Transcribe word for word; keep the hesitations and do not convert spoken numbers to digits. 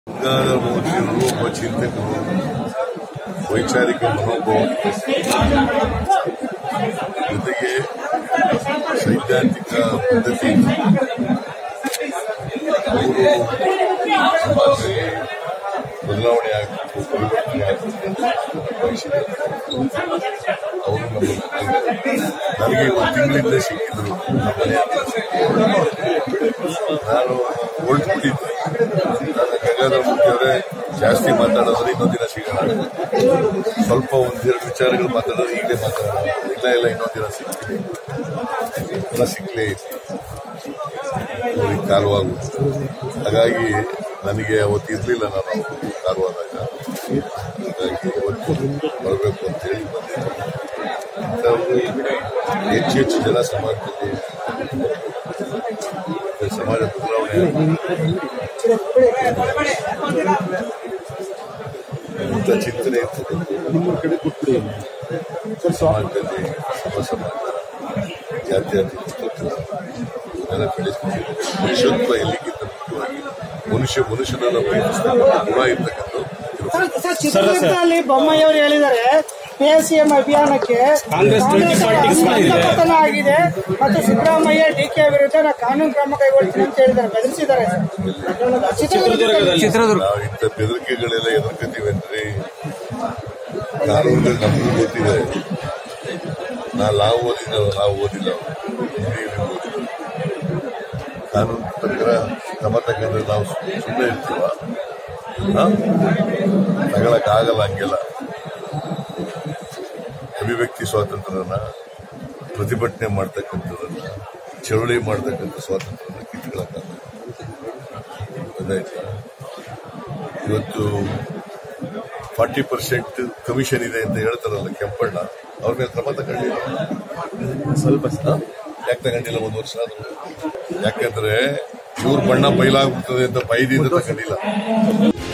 ಗಂಗಾಧರ ಒಬ್ಬ ಚಿಂತಕರು, ವೈಚಾರಿಕ ಮನೋಭಾವ ಜೊತೆಗೆ ಸೈದ್ಧಾಂತಿಕ ಪದ್ಧತಿ ಅವರು ಸಮಾಜದಲ್ಲಿ ಬದಲಾವಣೆ ಆಗಬೇಕು, ಪರಿವರ್ತನೆ ಆಗಬೇಕು ಬಯಸಿದ್ದಾರೆ. ಅವರು ನನಗೆ ಒಂದು ತಿಂಗಳಿಂದ ಸಿಕ್ಕಿದ್ರು. ನಾನು ಹೊರಟುಬಿಟ್ಟಿದ್ದೆ. ನಾನು ಗಂಗಾಧರ ಮೂರ್ತಿಯವರೇ ಜಾಸ್ತಿ ಮಾತಾಡೋದ್ರೆ ಇನ್ನೊಂದು ದಿನ ಸಿಗೋಣ, ಸ್ವಲ್ಪ ಒಂದೆರಡು ವಿಚಾರಗಳು ಮಾತಾಡೋದು ಈಗಲೇ ಮಾತಾಡೋಣ, ಇಲ್ಲ ಇಲ್ಲ ಇನ್ನೊಂದು ದಿನ ಸಿಗ್ತೀನಿ, ಎಲ್ಲ ಸಿಕ್ಕಲೇ ಅವ್ರಿಗೆ ಕಾಲವಾಗುತ್ತೆ. ಹಾಗಾಗಿ ನನಗೆ ಅವತ್ತು ಇರಲಿಲ್ಲ, ನಾನು ಕಾಲವಾದಾಗ. ಹಾಗಾಗಿ ಅವತ್ತು ಬರಬೇಕು ಅಂತೇಳಿ ಬಂದಿದ್ದೆ. ಹೆಚ್ಚು ಹೆಚ್ಚು ಜನ ಸಮಾಜದಲ್ಲಿ ಸಮಾಜ ಬದಲಾವಣೆ ಇಂಥ ಚಿಂತನೆ ಇರ್ತದೆ ಸಮಾಜದಲ್ಲಿ. ಸಮ ಸಮಾಜ ಜಾತ್ಯತೀತ ಇದೆಲ್ಲ ಬೆಳೆಸ್ಬಿಟ್ಟು ಮನುಷ್ಯತ್ವ ಎಲ್ಲಿಗಿಂತ ಮುಖ್ಯವಾಗಿ ಮನುಷ್ಯ ಮನುಷ್ಯನನ್ನ ಪ್ರೀತಿಸ್ತಕ್ಕಂಥ ಗುಣ ಇರ್ತಕ್ಕಂಥ ಚಿತ್ರದುರ್ಗದಲ್ಲಿ ಬೊಮ್ಮಾಯಿಯವರು ಹೇಳಿದ್ದಾರೆ, ಪಿಎಸ್ಸಿಎಂ ಅಭಿಯಾನಕ್ಕೆ ಕಾಂಗ್ರೆಸ್ ಪತನ ಆಗಿದೆ ಮತ್ತು ಸಿದ್ದರಾಮಯ್ಯ ಡಿಕೆ ವಿರುದ್ಧ ನಾವು ಕಾನೂನು ಕ್ರಮ ಕೈಗೊಳ್ತೀವಿ ಅಂತ ಹೇಳಿದ್ದಾರೆ, ಬೆದರಿಸಿದ್ದಾರೆ. ನಾವು ಇಂಥ ಬೆದರಿಕೆಗಳೆಲ್ಲ ಎದುರ್ಕೊತೀವಿ ಅಂದ್ರೆ ಕಾನೂನುಗಳು ನಮಗೂ ಗೊತ್ತಿದೆ. ನಾವು ನಾವು ಓದಿಲ್ಲ ನಾವು ಓದಿಲ್ಲ ಕಾನೂನು ಪ್ರಕಾರ ಕ್ರಮ ತಗೊಂಡ್ರೆ ನಾವು ಸುಮ್ಮನೆ ಇರ್ತೀವ? ತಗೊಳಕ್ಕಾಗಲ್ಲ. ಹಂಗೆಲ್ಲ ಅಭಿವ್ಯಕ್ತಿ ಸ್ವಾತಂತ್ರ್ಯನ, ಪ್ರತಿಭಟನೆ ಮಾಡ್ತಕ್ಕಂಥದನ್ನ, ಚಳವಳಿ ಮಾಡ್ತಕ್ಕಂಥ ಸ್ವಾತಂತ್ರ್ಯನ ಕಿತ್ಕೊಳ್ಳಕ್ಕಾಗಲ್ಲ. ಗೊತ್ತಾಯ್ತಾ? ಇವತ್ತು ಫಾರ್ಟಿ ಪರ್ಸೆಂಟ್ ಕಮಿಷನ್ ಇದೆ ಅಂತ ಹೇಳ್ತಾರಲ್ಲ ಕೆಂಪಣ್ಣ, ಅವ್ರ ಮೇಲೆ ಕ್ರಮ ತಗೊಂಡಿಲ್ಲ. ಸ್ವಲ್ಪ ಯಾಕೆ ತಗೊಂಡಿಲ್ಲ ಒಂದು ವರ್ಷ ಆದ್ರೂ? ಯಾಕಂದ್ರೆ ಇವ್ರ ಬಣ್ಣ ಬಯಲಾಗ್ಬಿಡ್ತದೆ ಅಂತ ಭಯದಿಂದ ತಗೊಂಡಿಲ್ಲ.